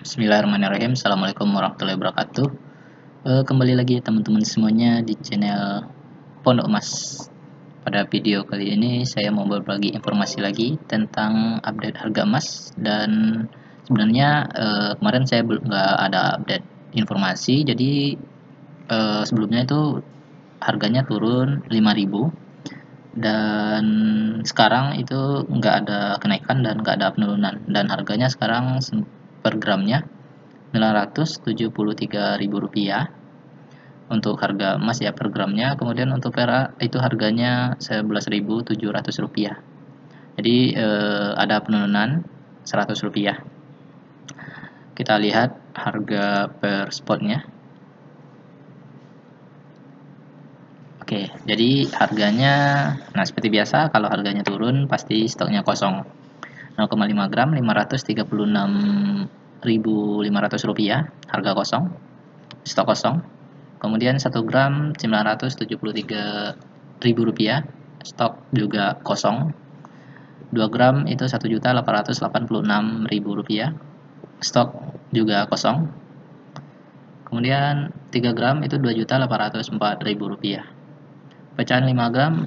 Bismillahirrahmanirrahim. Assalamualaikum warahmatullahi wabarakatuh. Kembali lagi teman-teman semuanya di channel Pondok Emas. Pada video kali ini saya mau berbagi informasi lagi tentang update harga emas. Dan sebenarnya kemarin saya belum nggak ada update informasi. Jadi sebelumnya itu harganya turun 5.000. Dan sekarang itu nggak ada kenaikan dan nggak ada penurunan, dan harganya sekarang per gramnya Rp973.000 untuk harga emas ya per gramnya. Kemudian untuk perak itu harganya Rp11.700. Jadi ada penurunan Rp100. Kita lihat harga per spotnya. Oke, jadi harganya, nah seperti biasa kalau harganya turun pasti stoknya kosong. 0,5 gram Rp536.500 harga kosong, stok kosong. Kemudian 1 gram Rp973.000, stok juga kosong. 2 gram itu Rp1.886.000, stok juga kosong. Kemudian 3 gram itu Rp2.804.000. Pecahan 5 gram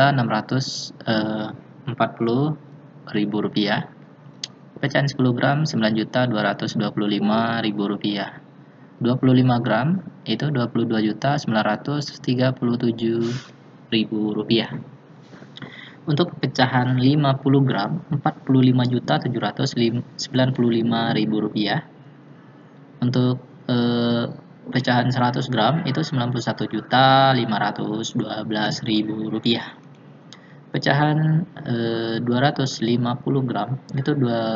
Rp4.440.000. Pecahan 10 gram Rp9.225.000. 25 gram itu Rp22.937.000. Untuk pecahan 50 gram Rp45.795.000. Untuk pecahan 100 gram itu Rp91.512.000. Pecahan 250 gram itu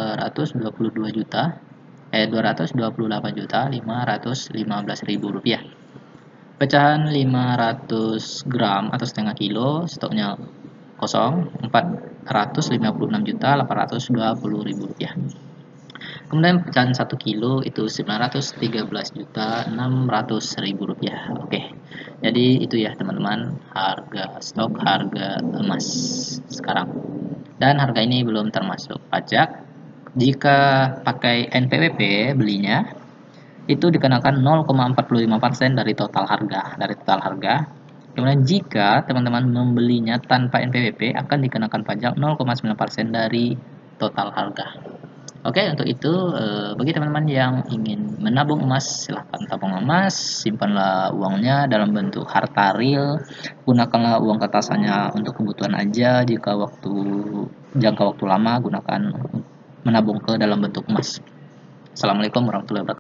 Rp228.515.000. Pecahan 500 gram atau setengah kilo stoknya kosong Rp456.820.000. Kemudian pecahan 1 kilo itu Rp913.600.000. Oke, jadi itu ya teman-teman harga stok harga emas sekarang. Dan harga ini belum termasuk pajak. Jika pakai NPWP belinya itu dikenakan 0,45% dari total harga. Kemudian jika teman-teman membelinya tanpa NPWP akan dikenakan pajak 0,9% dari total harga. Oke, untuk itu bagi teman-teman yang ingin menabung emas, silahkan tabung emas, simpanlah uangnya dalam bentuk harta real, gunakanlah uang kertasannya untuk kebutuhan aja. Jika jangka waktu lama, gunakan menabung ke dalam bentuk emas. Assalamualaikum warahmatullahi wabarakatuh.